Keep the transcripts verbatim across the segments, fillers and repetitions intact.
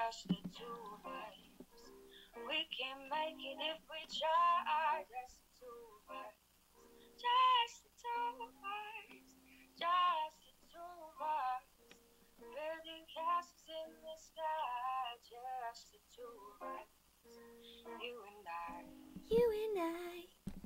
just the two of us. We can make it if we try. Just the two of us. Just the two of us. Just the two of us. Building castles in the sky. Just the two of us. You and I. You and I.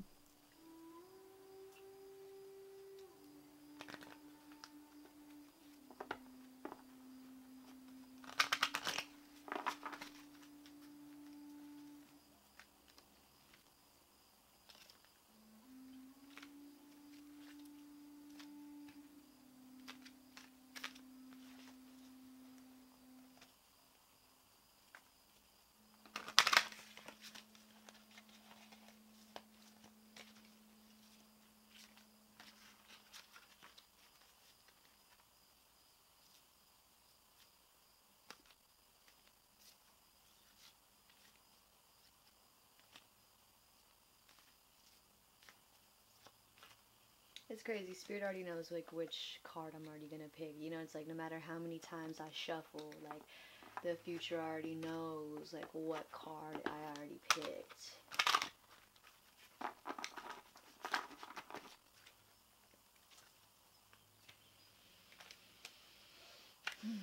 It's crazy. Spirit already knows like which card I'm already gonna pick. You know, it's like no matter how many times I shuffle, like the future already knows like what card I already picked. Hmm.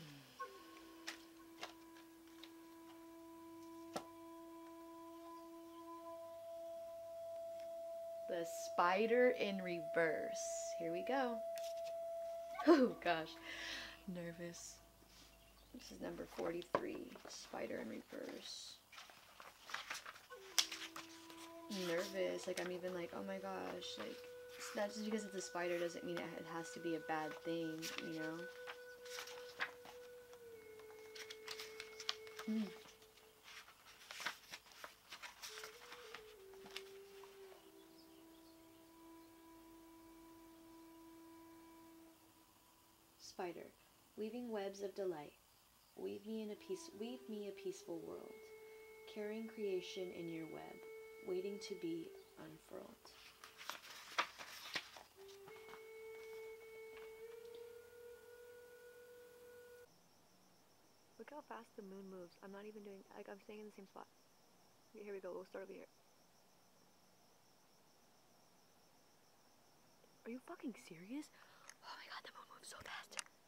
The spider in reverse. Here we go. Oh gosh, nervous. This is number forty-three. Spider in reverse. Nervous. Like I'm even like, oh my gosh. Like that's just because it's a spider doesn't mean it has to be a bad thing, you know. Mm. Spider, weaving webs of delight, weave me in a peace, weave me a peaceful world, carrying creation in your web, waiting to be unfurled. Look how fast the moon moves. I'm not even doing, like I'm staying in the same spot. Okay, here we go. We'll start over here. Are you fucking serious? Oh my god, the moon moves so fast.